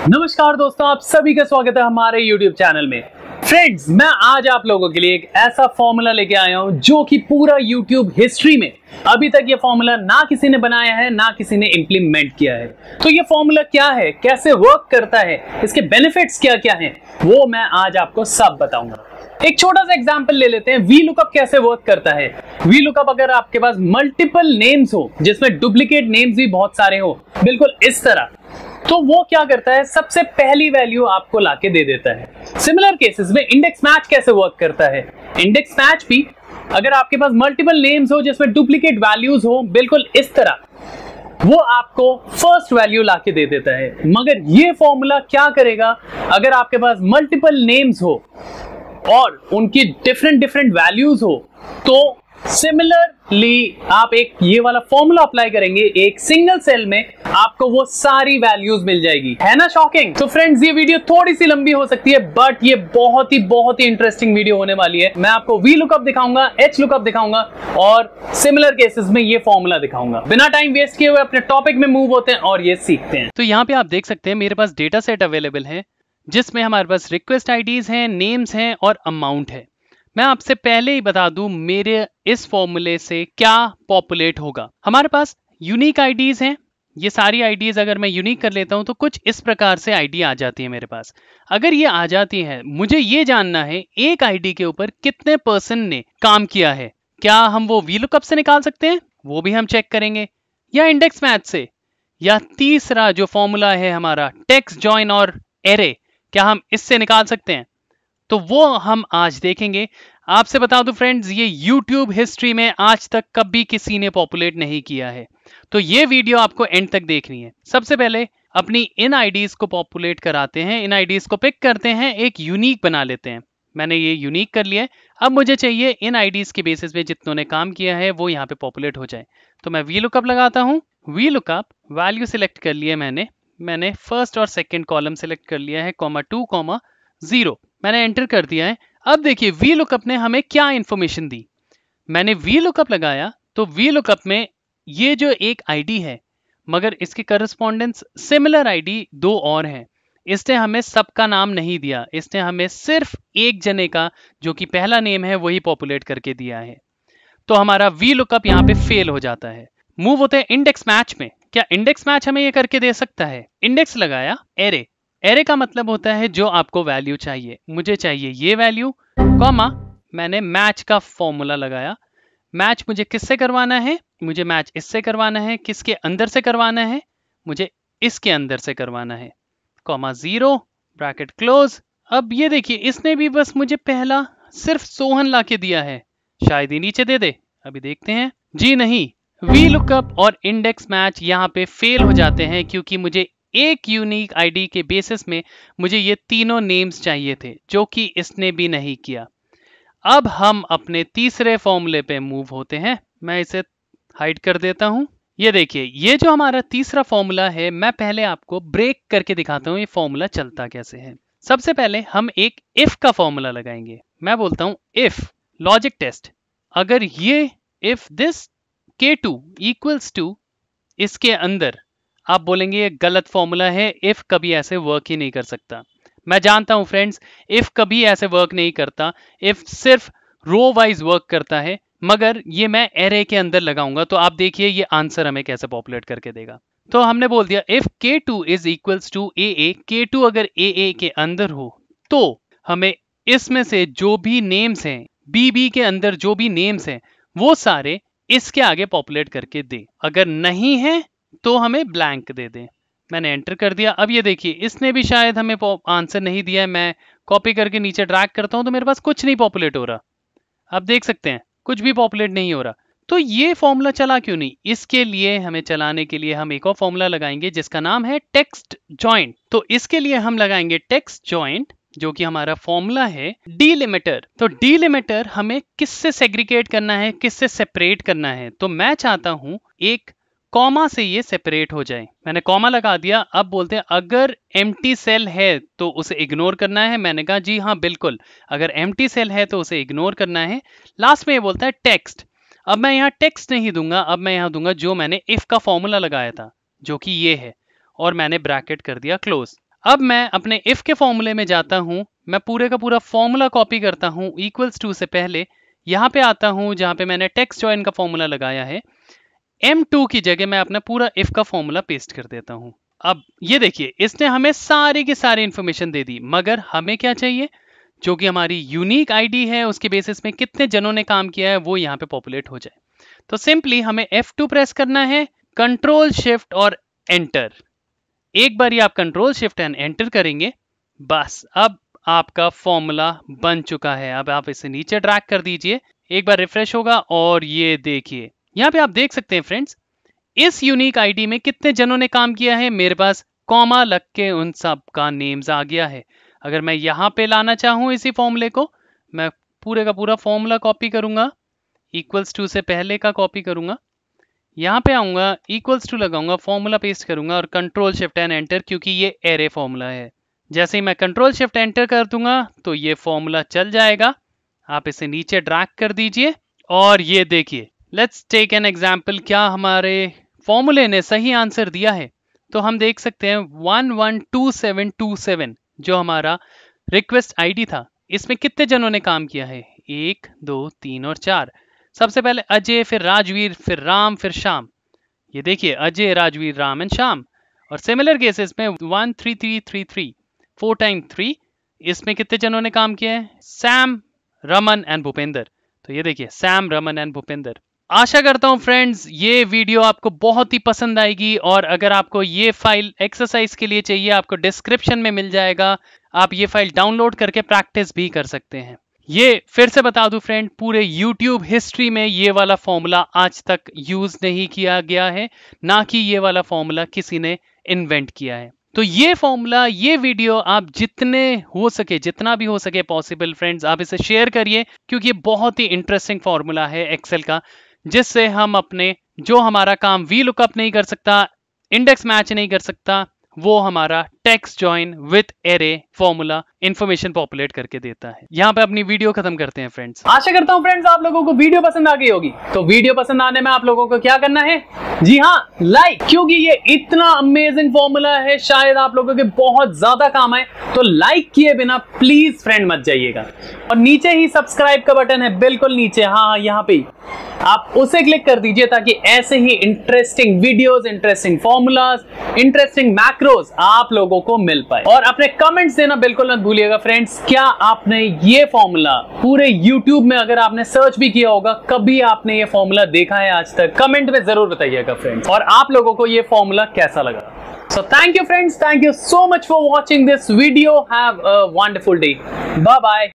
नमस्कार दोस्तों, आप सभी का स्वागत है हमारे YouTube चैनल में। फ्रेंड्स, मैं आज आप लोगों के लिए एक ऐसा फॉर्मूला लेके आया हूं जो कि पूरा YouTube हिस्ट्री में अभी तक ये फॉर्मूला ना किसी ने बनाया है, ना किसी ने इंप्लीमेंट किया है। तो ये फॉर्मूला क्या है, कैसे वर्क करता है, इसके बेनिफिट्स क्या क्या हैं, वो मैं आज आपको सब बताऊंगा। एक छोटा सा एग्जांपल ले लेते हैं, वी लुकअप कैसे वर्क करता है। वी लुकअप अगर आपके पास मल्टीपल नेम्स हो, जिसमें डुप्लीकेट नेम्स भी बहुत सारे हो, बिल्कुल इस तरह, तो वो क्या करता है, सबसे पहली वैल्यू आपको लाके दे देता है। सिमिलर केसेस में इंडेक्स मैच कैसे वर्क करता है। इंडेक्स मैच भी अगर आपके पास मल्टीपल नेम्स हो जिसमें डुप्लीकेट वैल्यूज हो, बिल्कुल इस तरह, वो आपको फर्स्ट वैल्यू लाके दे देता है। मगर ये फॉर्मूला क्या करेगा, अगर आपके पास मल्टीपल नेम्स हो और उनकी डिफरेंट वैल्यूज हो, तो सिमिलरली आप एक ये वाला फॉर्मूला अप्लाई करेंगे, एक सिंगल सेल में आपको वो सारी वैल्यूज मिल जाएगी। है ना शॉकिंग। तो फ्रेंड्स, ये वीडियो थोड़ी सी लंबी हो सकती है, बट ये बहुत ही इंटरेस्टिंग वीडियो होने वाली है। मैं आपको वी लुकअप दिखाऊंगा, एच लुकअप दिखाऊंगा और सिमिलर केसेस में ये फॉर्मूला दिखाऊंगा। बिना टाइम वेस्ट किए हुए अपने टॉपिक में मूव होते हैं और ये सीखते हैं। तो यहाँ पे आप देख सकते हैं मेरे पास डेटा सेट अवेलेबल है, जिसमें हमारे पास रिक्वेस्ट आईडीज हैं, नेम्स हैं और अमाउंट है। मैं आपसे पहले ही बता दूं, मेरे इस फॉर्मूले से क्या पॉपुलेट होगा। हमारे पास यूनिक आईडीज हैं। ये सारी आईडीज अगर मैं यूनिक कर लेता हूं तो कुछ इस प्रकार से आईडी आ जाती है मेरे पास। अगर ये आ जाती है, मुझे ये जानना है एक आईडी के ऊपर कितने पर्सन ने काम किया है। क्या हम वो वी लुकअप से निकाल सकते हैं, वो भी हम चेक करेंगे, या इंडेक्स मैच से, या तीसरा जो फॉर्मूला है हमारा टेक्स्ट जॉइन और एरे, क्या हम इससे निकाल सकते हैं। तो वो हम आज देखेंगे। आपसे बता दूं फ्रेंड्स, ये YouTube हिस्ट्री में आज तक कभी किसी ने पॉपुलेट नहीं किया है, तो ये वीडियो आपको एंड तक देखनी है। सबसे पहले अपनी इन आईडीज को पॉपुलेट कराते हैं, इन आईडीज को पिक करते हैं, एक यूनिक बना लेते हैं। मैंने ये यूनिक कर लिया है। अब मुझे चाहिए इन आईडीज के बेसिस पे जितनों ने काम किया है वो यहाँ पे पॉपुलेट हो जाए। तो मैं वी लुकअप लगाता हूँ। वी लुकअप वैल्यू सिलेक्ट कर लिया मैंने फर्स्ट और सेकेंड कॉलम सिलेक्ट कर लिया है, (2, 0 मैंने एंटर कर दिया है। अब देखिए वी लुकअप ने हमें क्या इंफॉर्मेशन दी। मैंने वी लुकअप लगाया तो वी लुकअप में ये जो एक आईडी है, मगर इसके करस्पॉन्डेंस सिमिलर आईडी दो और हैं। इसने हमें सबका नाम नहीं दिया, इसने हमें सिर्फ एक जने का जो कि पहला नेम है वही पॉपुलेट करके दिया है। तो हमारा वी लुकअप यहाँ पे फेल हो जाता है। मूव होते हैं इंडेक्स मैच में। क्या इंडेक्स मैच हमें ये करके दे सकता है। इंडेक्स लगाया, एरे, एरे का मतलब होता है जो आपको वैल्यू चाहिए। मुझे चाहिए ये वैल्यू, कॉमा, मैंने मैच का फॉर्मूला लगाया। मैच मुझे किससे करवाना है, मुझे मैच इससे करवाना है। किसके अंदर से करवाना है, मुझे इसके अंदर से करवाना है, कॉमा 0 ब्रैकेट क्लोज। अब ये देखिए, इसने भी बस मुझे पहला सिर्फ सोहन ला के दिया है, शायद ही नीचे दे दे। अभी देखते हैं। जी नहीं, वी लुकअप और इंडेक्स मैच यहाँ पे फेल हो जाते हैं, क्योंकि मुझे एक यूनिक आईडी के बेसिस में मुझे ये तीनों नेम्स चाहिए थे, जो कि इसने भी नहीं किया। अब हम अपने तीसरे फॉर्मूले पे मूव होते हैं। मैं इसे हाइड कर देता हूं। ये देखिए, ये जो हमारा तीसरा फॉर्मूला है, मैं पहले आपको ब्रेक करके दिखाता हूं ये फॉर्मूला चलता कैसे है। सबसे पहले हम एक इफ का फॉर्मूला लगाएंगे। मैं बोलता हूं इफ लॉजिक टेस्ट, अगर ये if this K2 equals to, इसके अंदर आप बोलेंगे ये गलत फॉर्मूला है, इफ कभी ऐसे वर्क ही नहीं कर सकता। मैं जानता हूं फ्रेंड्स, इफ कभी ऐसे वर्क नहीं करता, इफ सिर्फ रो वाइज वर्क करता है, मगर ये मैं एरे के अंदर लगाऊंगा तो आप देखिए ये आंसर हमें कैसे पॉपुलेट करके देगा। तो हमने बोल दिया if K2 is equals to AA, K2 अगर AA के अंदर हो तो हमें इसमें से जो भी नेम्स हैं, BB के अंदर जो भी नेम्स हैं, वो सारे इसके आगे पॉपुलेट करके दे। अगर नहीं है तो हमें ब्लैंक दे दे। मैंने एंटर कर दिया। अब ये देखिए, इसने भी शायद हमें आंसर नहीं दिया है। मैं कॉपी करके नीचे ड्रैग करता हूं तो मेरे पास कुछ नहीं पॉपुलेट हो रहा। आप देख सकते हैं कुछ भी पॉपुलेट नहीं हो रहा। तो ये फॉर्मूला चला क्यों नहीं। इसके लिए हमें चलाने के लिए हम एक और फॉर्मूला लगाएंगे जिसका नाम है टेक्स्ट जॉइंट। तो इसके लिए हम लगाएंगे टेक्स्ट जॉइंट, जो कि हमारा फॉर्मूला है डीलिमिटर। तो डीलिमिटर हमें किससे सेग्रीगेट करना है, किससे सेपरेट करना है। तो मैं चाहता हूं एक कॉमा से ये सेपरेट हो जाए। मैंने कॉमा लगा दिया। अब बोलते हैं अगर एम्प्टी सेल है तो उसे इग्नोर करना है। मैंने कहा जी हाँ बिल्कुल, अगर एम्प्टी सेल है तो उसे इग्नोर करना है। लास्ट में ये बोलता है टेक्स्ट। अब मैं यहाँ टेक्स्ट नहीं दूंगा, अब मैं यहाँ दूंगा जो मैंने इफ का फॉर्मूला लगाया था, जो कि ये है, और मैंने ब्रैकेट कर दिया क्लोज। अब मैं अपने इफ के फॉर्मूले में जाता हूं, मैं पूरे का पूरा फॉर्मूला कॉपी करता हूं इक्वल्स टू से पहले, यहां पे आता हूं जहां पे मैंने टेक्स्ट जॉइन का फॉर्मूला लगाया है, M2 की जगह मैं अपना पूरा इफ का फॉर्मूला पेस्ट कर देता हूं। अब ये देखिए इसने हमें सारी की सारी इंफॉर्मेशन दे दी, मगर हमें क्या चाहिए, जो कि हमारी यूनिक आईडी है उसके बेसिस में कितने जनों ने काम किया है वो यहाँ पे पॉपुलेट हो जाए। तो सिंपली हमें F2 प्रेस करना है, कंट्रोल शिफ्ट और एंटर। एक बार ही आप कंट्रोल शिफ्ट एंड एंटर करेंगे, बस अब आपका फॉर्मूला बन चुका है। अब आप इसे नीचे ड्रैग कर दीजिए, एक बार रिफ्रेश होगा और ये देखिए यहाँ पे आप देख सकते हैं फ्रेंड्स, इस यूनिक आईडी में कितने जनों ने काम किया है। मेरे पास कॉमा लग के उन सब का नेम्स आ गया है। अगर मैं यहाँ पे लाना चाहूँ इसी फॉर्मूले को, मैं पूरे का पूरा फॉर्मूला कॉपी करूंगा, इक्वल्स टू से पहले का कॉपी करूंगा, यहाँ पे आऊंगा, इक्वल्स टू लगाऊंगा, फॉर्मूला पेस्ट करूंगा और कंट्रोल शिफ्ट एंड एंटर, क्योंकि ये एरे फॉर्मूला है। जैसे ही मैं कंट्रोल शिफ्ट एंटर कर दूंगा तो ये फॉर्मूला चल जाएगा। आप इसे नीचे ड्रैग कर दीजिए और ये देखिए, लेट्स टेक एन एग्जाम्पल, क्या हमारे फॉर्मूले ने सही आंसर दिया है। तो हम देख सकते हैं 112727 जो हमारा रिक्वेस्ट आईडी था, इसमें कितने जनों ने काम किया है, 1 2 3 और 4। सबसे पहले अजय, फिर राजवीर, फिर राम, फिर श्याम। ये देखिए अजय, राजवीर, राम एंड श्याम। और सिमिलर केसेस में 13333 4 टाइम 3, इसमें कितने जनों ने काम किया है, सैम, रमन एंड भूपेंद्र। तो ये देखिए सैम, रमन एंड भूपेंद्र। आशा करता हूं फ्रेंड्स ये वीडियो आपको बहुत ही पसंद आएगी, और अगर आपको ये फाइल एक्सरसाइज के लिए चाहिए आपको डिस्क्रिप्शन में मिल जाएगा, आप ये फाइल डाउनलोड करके प्रैक्टिस भी कर सकते हैं। ये फिर से बता दूं फ्रेंड, पूरे YouTube हिस्ट्री में ये वाला फॉर्मूला आज तक यूज नहीं किया गया है, ना कि ये वाला फॉर्मूला किसी ने इन्वेंट किया है। तो ये फॉर्मूला, ये वीडियो आप जितने हो सके, जितना भी हो सके पॉसिबल फ्रेंड्स, आप इसे शेयर करिए, क्योंकि ये बहुत ही इंटरेस्टिंग फॉर्मूला है एक्सेल का, जिससे हम अपने जो हमारा काम वी लुकअप नहीं कर सकता, इंडेक्स मैच नहीं कर सकता, वो हमारा text join with array formula information populate करके देता है। यहाँ पे अपनी वीडियो खत्म करते हैं फ्रेंड्स। आशा करता हूँ फ्रेंड्स आप लोगों को वीडियो पसंद आ गई होगी। तो वीडियो पसंद आने में आप लोगों को क्या करना है, जी हाँ, लाइक, क्योंकि ये इतना अमेजिंग फॉर्मूला है, शायद आप लोगों के बहुत ज्यादा काम आए। तो लाइक किए बिना प्लीज फ्रेंड मत जाइएगा। और नीचे ही सब्सक्राइब का बटन है, बिल्कुल नीचे, हाँ यहाँ पे आप उसे क्लिक कर दीजिए, ताकि ऐसे ही interesting videos, interesting formulas, interesting macros आप लोगों को मिल पाए। और अपने कमेंट्स देना बिल्कुल मत भूलिएगा फ्रेंड्स। क्या आपने ये फॉर्मूला पूरे YouTube में अगर आपने सर्च भी किया होगा, कभी आपने ये फॉर्मूला देखा है आज तक, कमेंट में जरूर बताइएगा फ्रेंड्स। और आप लोगों को ये फॉर्मूला कैसा लगा। So thank you friends, thank you so much for watching this video. Have a wonderful day. Bye bye.